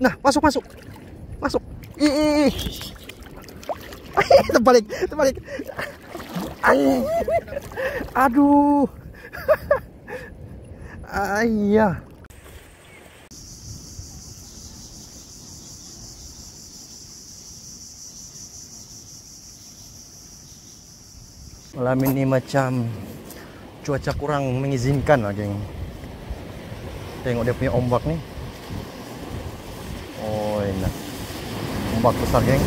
Nah, masuk. Ih. Terbalik. Aduh. Iya. Malam ini macam cuaca kurang mengizinkan lah, geng. Tengok dia punya ombak nih. Oh, enak. Ombak besar, geng.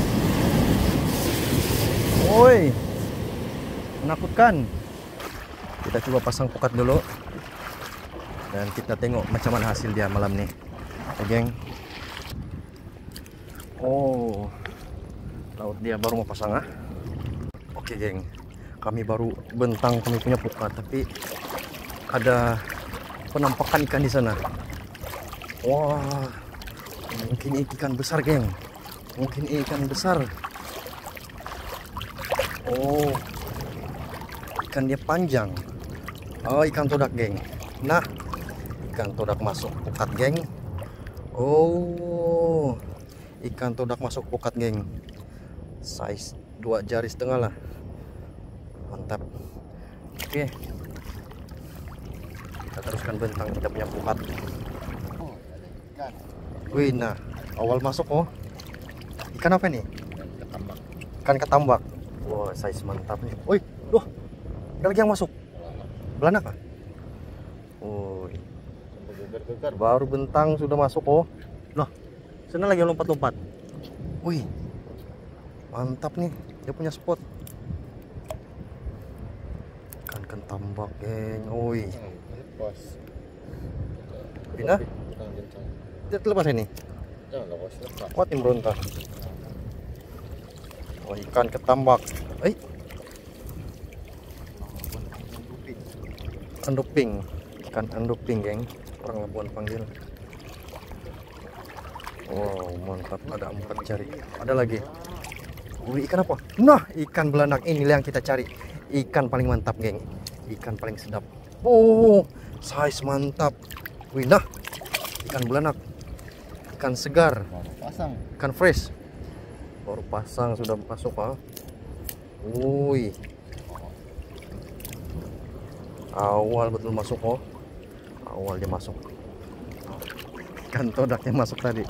Woi, menakutkan. Kita coba pasang pukat dulu dan kita tengok macam mana hasil dia malam nih, geng. Oh, laut dia baru mau pasang. Oke, geng, kami baru bentang kami punya pukat, tapi ada penampakan ikan di sana. Wah, mungkin ikan besar, geng. Mungkin ikan besar. Oh, ikan dia panjang. Oh, ikan todak, geng. Nah, ikan todak masuk pukat, geng. Oh, ikan todak masuk pukat, geng. Size 2,5 jari lah. Mantap. Oke, kita teruskan bentang kita punya pukat. Wih, nah, awal masuk. Oh, ikan apa nih? Ikan ketambak. Wah, size mantap nih. Wih, loh, ada lagi yang masuk. Belanak kah? Wih, baru bentang sudah masuk. Oh, loh, sana lagi lompat-lompat. Wih, mantap nih, dia punya spot. Ikan ketambak, geng. Wih, Bina, dia terlepas ini. Kuat yang berontak. Oh, ikan ketambak. Anduping. Ikan anduping, geng. Orang Labuan panggil. Wow, mantap. Ada 4 jari. Ada lagi. Wih, ikan apa? Nah, ikan belanak ini yang kita cari. Ikan paling mantap, geng. Ikan paling sedap. Oh, size mantap. Wih, nah, ikan belanak. Ikan segar. Ikan fresh. Baru pasang sudah masuk. Wih, awal betul masuk. Oh, awal dia masuk. Ikan todaknya masuk tadi.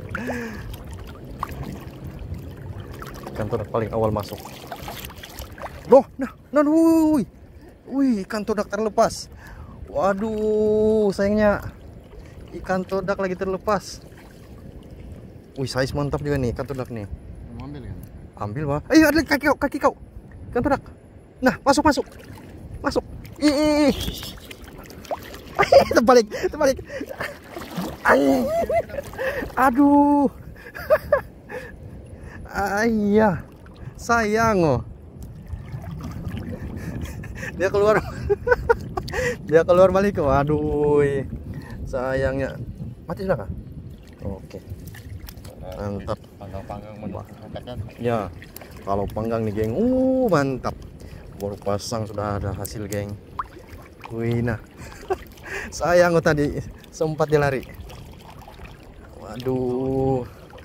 Ikan todak paling awal masuk. Loh, nah, wih, ikan todak terlepas. Waduh, sayangnya ikan todak lagi terlepas. Wih, size mantap juga nih ikan todak nih. Ambil, Bang. Ada kaki kau. Ikan todak. Nah, masuk. Ih. Terbalik. Aduh. Iya. Sayang, oh. Dia keluar. Dia keluar balik. Waduh. Sayangnya. Mati sudah kah? Oke. Mantap. Panggang Ya, kalau panggang nih, geng. Mantap. Baru pasang sudah ada hasil, geng. Wih, nah. Sayang, tadi sempat dia lari. Waduh.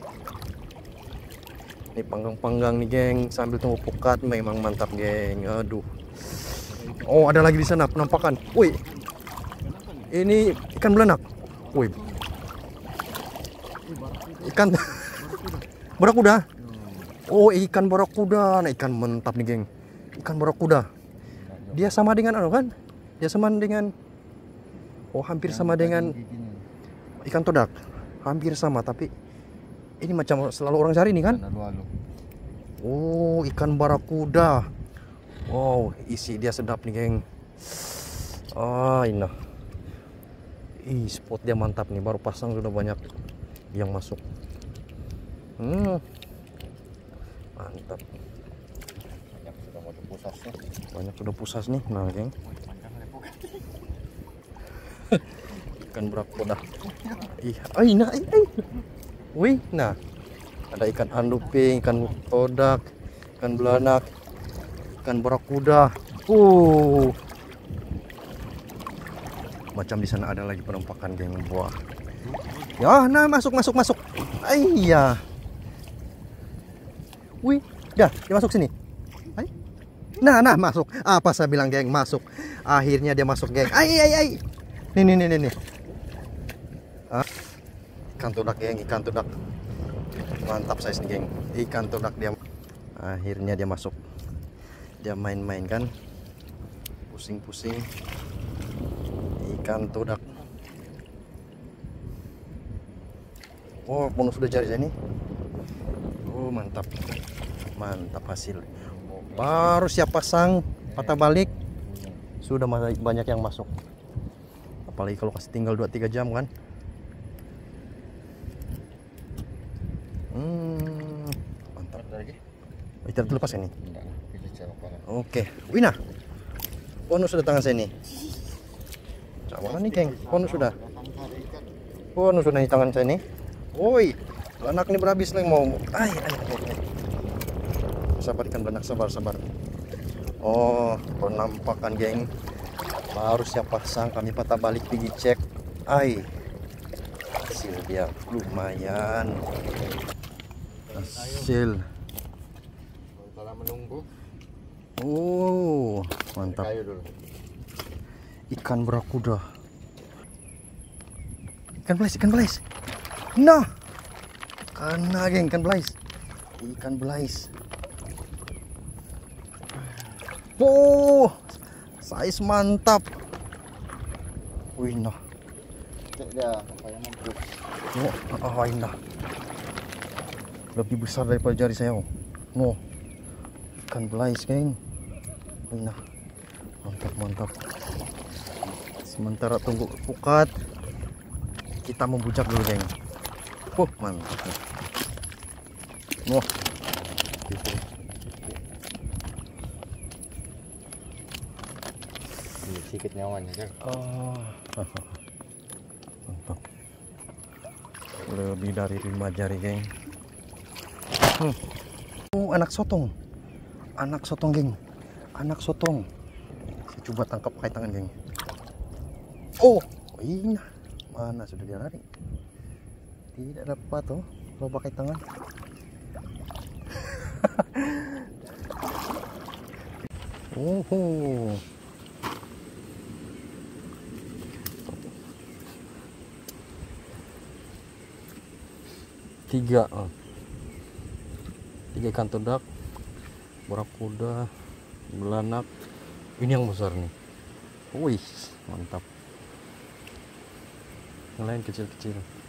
Ini panggang-panggang nih, geng, sambil tunggu pukat. Memang mantap, geng. Aduh. Oh, ada lagi di sana penampakan. Wih, ini ikan belanak. Wih, ikan barakuda. Oh, ikan barakuda. Nah, ikan mantap nih, geng. Ikan barakuda. Dia sama dengan kan? Dia sama dengan, oh, hampir sama dengan ikan todak. Hampir sama, tapi ini macam selalu orang cari nih kan? Oh, ikan barakuda. Wow, isi dia sedap nih, geng. Ini. Spot dia mantap nih. Baru pasang sudah banyak yang masuk. Mantap. Banyak sudah pusas nih. Nah, geng. Ikan barakuda. Wih, nah. Ada ikan anduping, ikan todak, ikan belanak, ikan barakuda. Macam di sana ada lagi penampakan, geng. Wah, Ya, nah masuk. Iya. Wih, dah, dia masuk sini. Ay. Nah, masuk. Apa saya bilang, geng, masuk. Akhirnya dia masuk, geng. Ai. Nih. Ah. Ikan tudak, geng, ikan tudak. Mantap size nih, geng. Ikan tudak dia. Akhirnya dia masuk. Dia main-main kan. Pusing-pusing. Ikan tudak. Oh, bonus sudah cari sini. Oh, mantap hasil. Baru siap pasang patah balik sudah banyak yang masuk. Apalagi kalau kasih tinggal 2-3 jam kan. Mantap lagi. Kita terlepas ini. Oke, Wina. Bonus sudah tangan saya nih. Mana nih, geng? Bonus sudah di tangan saya nih. Woi, belanak ini berhabis nih mau. Ay. Sabar ikan belanak, sabar. Oh, penampakan, geng. Baru siap pasang, kami patah balik pergi cek. Ay, hasil dia lumayan. Hasil. Setelah menunggu. Oh, mantap. Ikan berakuda. Ikan belis. Nah, karena, geng, ikan belis. Oh, size mantap. Wih, nah. Nah. Lebih besar daripada jari saya. No, ikan belis, geng. Wih, nah. Mantap. Sementara tunggu pukat, kita membujak dulu, geng. Mantap. Wah. Sedikit nyawanya kan. Mantap. Lebih dari 5 jari, geng. Anak sotong, geng. Saya coba tangkap pakai tangan, geng. Oh, iya. Mana sudah dia lari? Tidak dapat tuh kalau pakai tangan. Tiga ikan tudak, barakuda, belanak. Ini yang besar nih. Wih, mantap. Yang lain kecil-kecil.